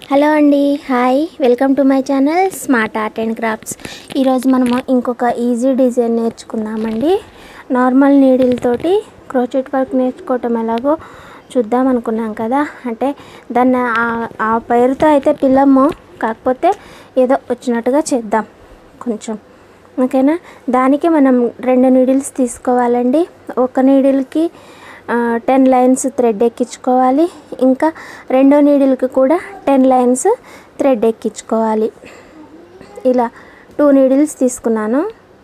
Hello అండి, hi, welcome to my channel smart art and crafts. ఈరోజు మనము ఇంకొక ఈజీ డిజైన్ నేర్చుకుందామండి. నార్మల్ నీడిల్ తోటి క్రోచెట్ వర్క్ నేర్చుకోవటం ఎలాగో చూద్దాం అనుకున్నాం కదా. అంటే దాన్ని ఆ పేరుతో అయితే పిల్లము, కాకపోతే ఏదో వచ్చినట్టుగా చేద్దాం కొంచెం, ఓకేనా. దానికి మనం 2 నీడిల్స్ తీసుకోవాలండి. ఒక నీడిల్కి 10 లైన్స్ థ్రెడ్ ఎక్కించుకోవాలి. ఇంకా రెండో నీడిల్కి కూడా 10 లైన్స్ థ్రెడ్ ఎక్కించుకోవాలి. ఇలా 2 నీడిల్స్ తీసుకున్నాను.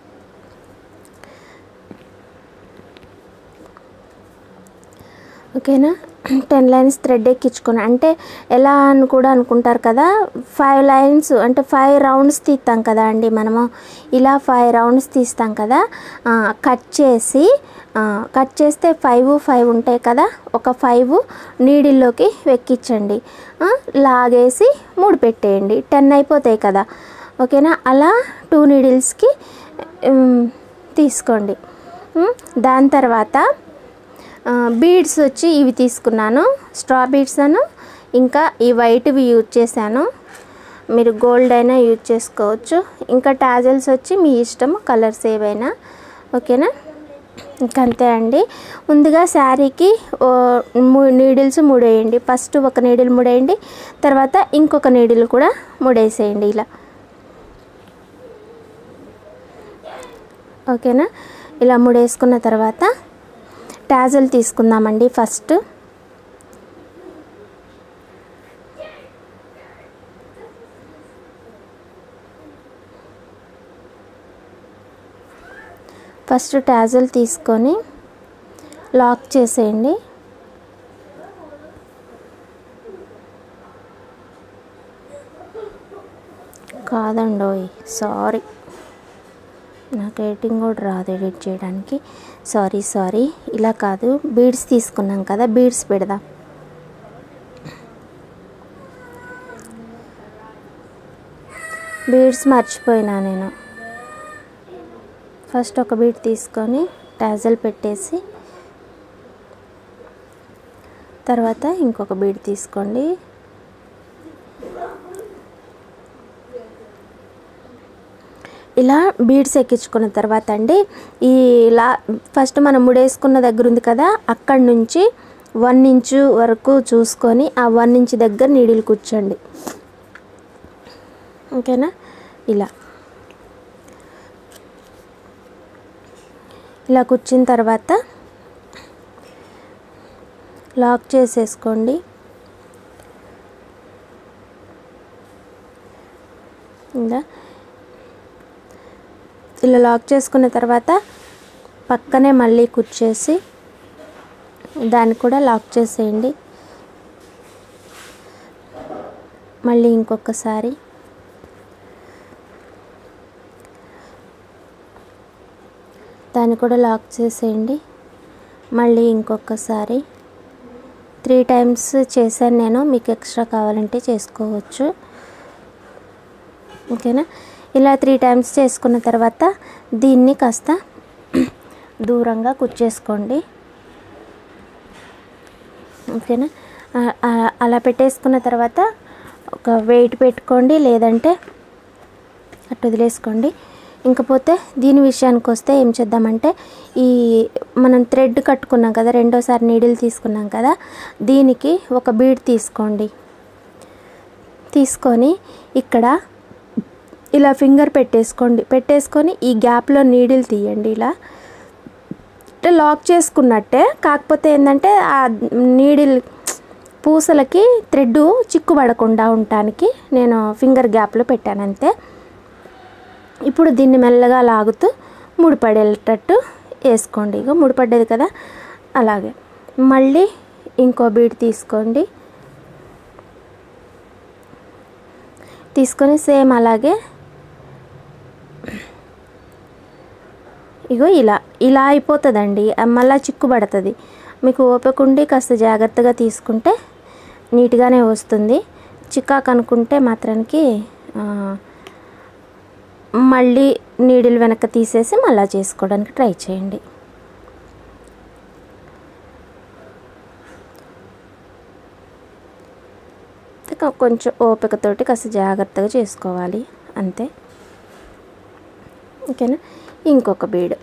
ఓకేనా. 10 లైన్స్ థ్రెడ్ ఎక్కించుకున్నా అంటే ఎలా అని కూడా అనుకుంటారు కదా. 5 లైన్స్ అంటే 5 రౌండ్స్ తీస్తాం కదా అండి మనము. ఇలా 5 రౌండ్స్ తీస్తాం కదా. కట్ చేస్తే 5 ఉంటాయి కదా. ఒక 5 నీడిల్లోకి వెక్కించండి, లాగేసి 3 పెట్టేయండి, 10 అయిపోతాయి కదా. ఓకేనా. అలా 2 నీడిల్స్కి తీసుకోండి. దాని తర్వాత బీడ్స్ వచ్చి ఇవి తీసుకున్నాను, స్ట్రా బీడ్స్ అను, ఇంకా ఈ వైట్వి యూజ్ చేశాను. మీరు గోల్డ్ అయినా యూజ్ చేసుకోవచ్చు. ఇంకా టాజల్స్ వచ్చి మీ ఇష్టం, కలర్స్ ఏవైనా. ఓకేనా. ఇంకంతే అండి. ముందుగా శారీకి నీడిల్స్ 3 వేయండి. ఫస్ట్ ఒక నీడిల్ 3 వేయండి, తర్వాత ఇంకొక నీడిల్ కూడా 3 వేసేయండి ఇలా. ఓకేనా. ఇలా 3 వేసుకున్న తర్వాత టాజల్ తీసుకుందామండి. ఫస్ట్ టాజల్ తీసుకొని లాక్ చేసేయండి. కాదండోయ్, సారీ, నాకు ఎడిటింగ్ కూడా రాదు, ఎడిట్ చేయడానికి. సారీ, ఇలా కాదు. బీడ్స్ తీసుకున్నాం కదా, బీడ్స్ పెడదాం. బీడ్స్ మర్చిపోయినా నేను. ఫస్ట్ ఒక బీడ్ తీసుకొని టాజల్ పెట్టేసి, తర్వాత ఇంకొక బీడ్ తీసుకోండి. ఇలా బీడ్స్ ఎక్కించుకున్న తర్వాత అండి, ఫస్ట్ మనం ముడేసుకున్న దగ్గర ఉంది కదా, అక్కడి నుంచి 1 ఇంచు వరకు చూసుకొని ఆ 1 ఇంచ్ దగ్గర నీడిల్ కూర్చోండి. ఓకేనా. ఇలా కూర్చున్న తర్వాత లాక్ చేసేసుకోండి. ఇలా లాక్ చేసుకున్న తర్వాత పక్కనే మళ్ళీ కూర్చేసి దాన్ని కూడా లాక్ చేసేయండి. మళ్ళీ ఇంకొకసారి దాన్ని కూడా లాక్ చేసేయండి. మళ్ళీ ఇంకొకసారి 3 టైమ్స్ చేశాను నేను. మీకు ఎక్స్ట్రా కావాలంటే చేసుకోవచ్చు. ఓకేనా. ఇలా 3 టైమ్స్ చేసుకున్న తర్వాత దీన్ని కాస్త దూరంగా కుచ్చేసుకోండి. ఓకేనా. అలా పెట్టేసుకున్న తర్వాత ఒక వెయిట్ పెట్టుకోండి, లేదంటే అటు వదిలేసుకోండి. ఇంకపోతే దీని విషయానికి వస్తే ఏం చేద్దామంటే, ఈ మనం థ్రెడ్ కట్టుకున్నాం కదా, రెండోసారి నీడిల్ తీసుకున్నాం కదా, దీనికి ఒక బీడ్ తీసుకోండి. తీసుకొని ఇక్కడ ఇలా ఫింగర్ పెట్టేసుకొని ఈ గ్యాప్లో నీడిల్ తీయండి. ఇలా లాక్ చేసుకున్నట్టే, కాకపోతే ఏంటంటే ఆ నీడిల్ పూసలకి థ్రెడ్ చిక్కుపడకుండా ఉండటానికి నేను ఫింగర్ గ్యాప్లో పెట్టాను అంతే. ఇప్పుడు దీన్ని మెల్లగా లాగుతూ ముడిపడేటట్టు వేసుకోండి. ఇక ముడిపడ్డది కదా, అలాగే మళ్ళీ ఇంకో బీడ్ తీసుకొని సేమ్ అలాగే ఇగో ఇలా అయిపోతుందండి. మళ్ళీ చిక్కుబడుతుంది. మీకు ఓపిక ఉండి కాస్త జాగ్రత్తగా తీసుకుంటే నీట్గానే వస్తుంది. చిక్కాకు అనుకుంటే మాత్రానికి మళ్ళీ నీడిల్ వెనక్కి తీసేసి మళ్ళీ చేసుకోవడానికి ట్రై చేయండి. కొంచెం ఓపికతోటి కాస్త జాగ్రత్తగా చేసుకోవాలి అంతే. ఓకేనా, ఇంకొక బీడ్.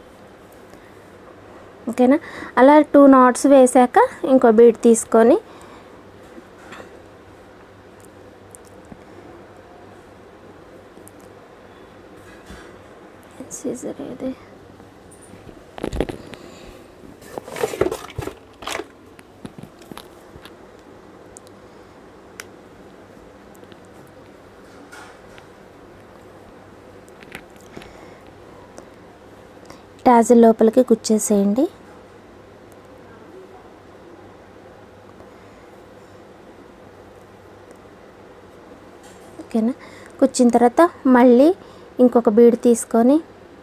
ఓకేనా, అలా 2 knots వేసాక ఇంకో బీడ్ తీసుకొని సీజర్ ఏది టాజిల్ లోపలికి గుచ్చేసేయండి. ఓకేనా, కుచ్చిన తర్వాత మళ్ళీ ఇంకొక బీడ్ తీసుకొని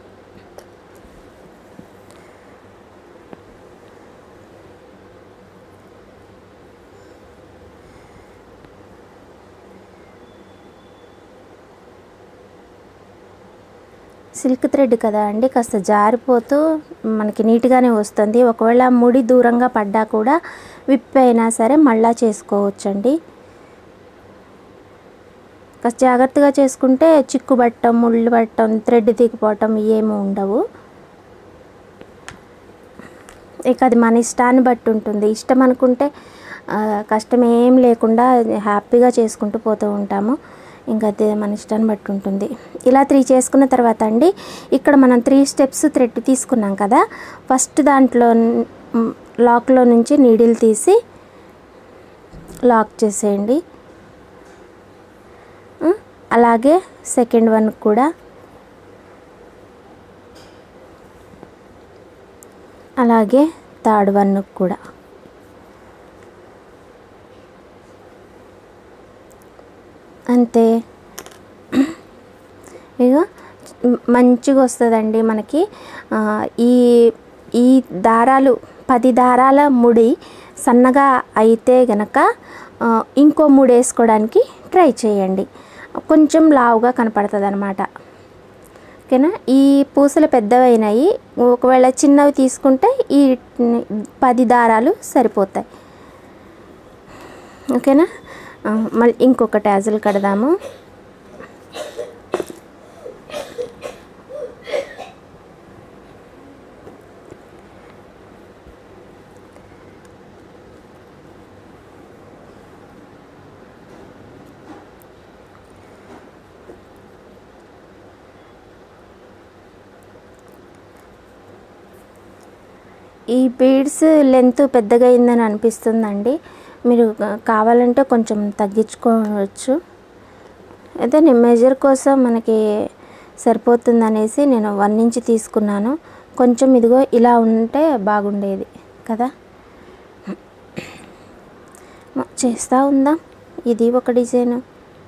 సిల్క్ థ్రెడ్ కదా అండి, కాస్త జారిపోతూ మనకి నీట్గానే వస్తుంది. ఒకవేళ ముడి దూరంగా పడ్డా కూడా విప్ అయినా సరే మళ్ళా చేసుకోవచ్చండి. కాస్త జాగ్రత్తగా చేసుకుంటే చిక్కు పట్టడం, ముళ్ళు పట్టడం, థ్రెడ్ దిగిపోవటం ఏమి ఉండవు. ఇక అది మన ఇష్టాన్ని బట్టి ఉంటుంది. ఇష్టం అనుకుంటే కష్టం ఏం లేకుండా హ్యాపీగా చేసుకుంటూ పోతూ ఉంటాము. ఇంకా అదే మన ఇష్టాన్ని బట్టి ఉంటుంది. ఇలా 3 చేసుకున్న తర్వాత అండి, ఇక్కడ మనం 3 steps థ్రెడ్ తీసుకున్నాం కదా, ఫస్ట్ దాంట్లో లాక్లో నుంచి నీడిల్ తీసి లాక్ చేసేయండి. అలాగే సెకండ్ వన్ కూడా, అలాగే థర్డ్ వన్ కూడా. అంతే. ఇక మంచిగా వస్తుందండి మనకి. ఈ దారాలు 10 దారాల ముడి సన్నగా అయితే గనక ఇంకో 3 వేసుకోవడానికి ట్రై చేయండి. కొంచెం లావుగా కనపడుతుంది అన్నమాట. ఓకేనా, ఈ పూసలు పెద్దవైనాయి. ఒకవేళ చిన్నవి తీసుకుంటే ఈ 10 దారాలు సరిపోతాయి. ఓకేనా, మళ్ళీ ఇంకొక టాజిల్ కడదాము. ఈ బీడ్స్ లెంత్ పెద్దగా అయిందని అనిపిస్తుందండి. మీరు కావాలంటే కొంచెం తగ్గించుకోవచ్చు. అయితే నేను మెజర్ కోసం మనకి సరిపోతుందనేసి నేను 1 ఇంచ్ తీసుకున్నాను. కొంచెం ఇదిగో ఇలా ఉంటే బాగుండేది కదా. చేస్తూ ఉందాం. ఇది ఒక డిజైన్.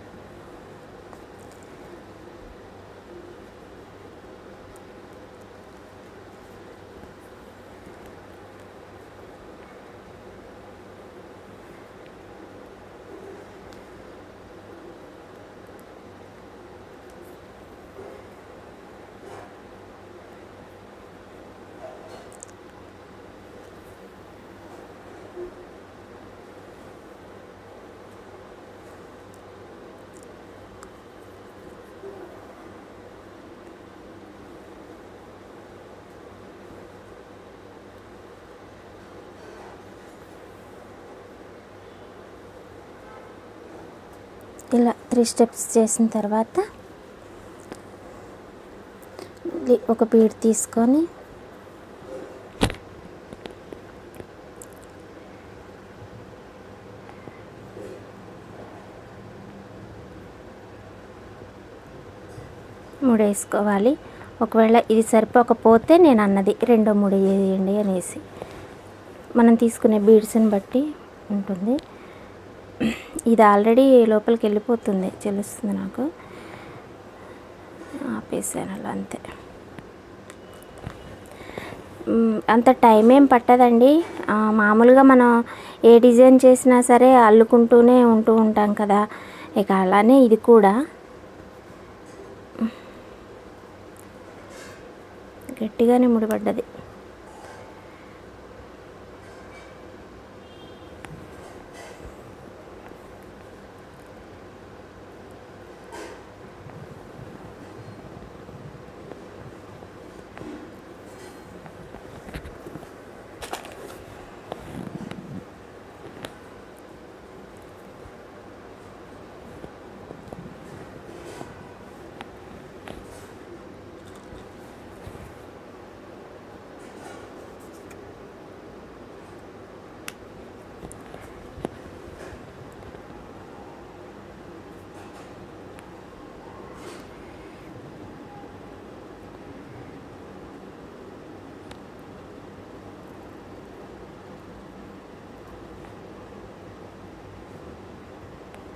ఇలా 3 steps చేసిన తర్వాత ఒక బీడ్ తీసుకొని ముడేసుకోవాలి. ఒకవేళ ఇది సరిపోకపోతే నేను అన్నది రెండో ముడి వేయండి అనేసి, మనం తీసుకునే బీడ్స్ని బట్టి ఉంటుంది. ఇది ఆల్రెడీ లోపలికి వెళ్ళిపోతుంది, తెలుస్తుంది నాకు. ఆపేసాను అలా, అంతే. అంత టైం ఏం పట్టదండి. మామూలుగా మనం ఏ డిజైన్ చేసినా సరే అల్లుకుంటూనే ఉంటూ ఉంటాం కదా. ఇక అలానే ఇది కూడా గట్టిగానే ముడిపడ్డది.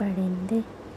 పడింది.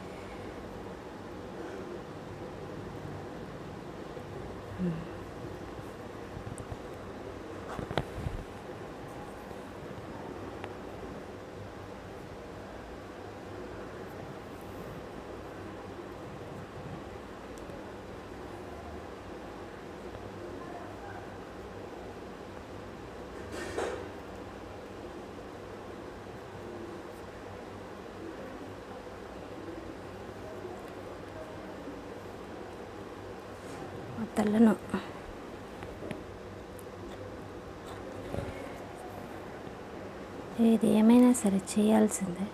తలను ఏది ఏమైనా సరే చేయాల్సిందే.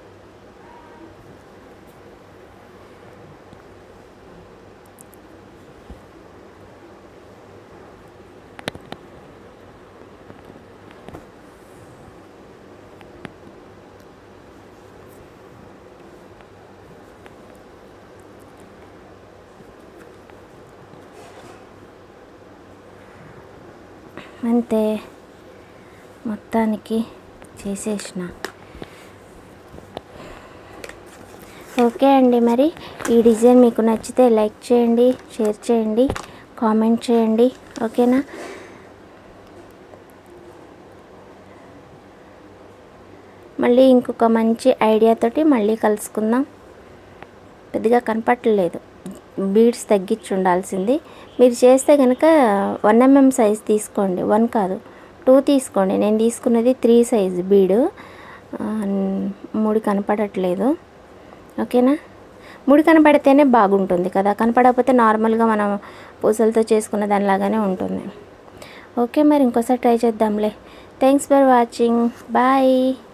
అంతే, మొత్తానికి చేసేసిన. ఓకే అండి, మరి ఈ డిజైన్ మీకు నచ్చితే లైక్ చేయండి, షేర్ చేయండి, కామెంట్ చేయండి. ఓకేనా? మళ్ళీ ఇంకొక మంచి ఐడియాతోటి మళ్ళీ కలుసుకుందాం. పెద్దగా కనపడలేదు, బీడ్స్ తగ్గించి ఉండాల్సింది. మీరు చేస్తే కనుక 1 mm సైజ్ తీసుకోండి, 1 కాదు 2 తీసుకోండి. నేను తీసుకున్నది 3 సైజు బీడు, 3 కనపడట్లేదు. ఓకేనా? 3 కనపడితేనే బాగుంటుంది కదా, కనపడకపోతే నార్మల్గా మనం పూసలతో చేసుకున్న దానిలాగానే ఉంటుంది. ఓకే, మరి ఇంకోసారి ట్రై చేద్దాంలే. Thanks for watching. బాయ్.